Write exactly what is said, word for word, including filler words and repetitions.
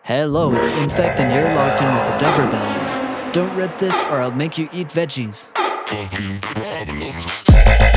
Hello, it's Infekt and you're logged in with the Dub Rebellion. Don't rip this or I'll make you eat veggies.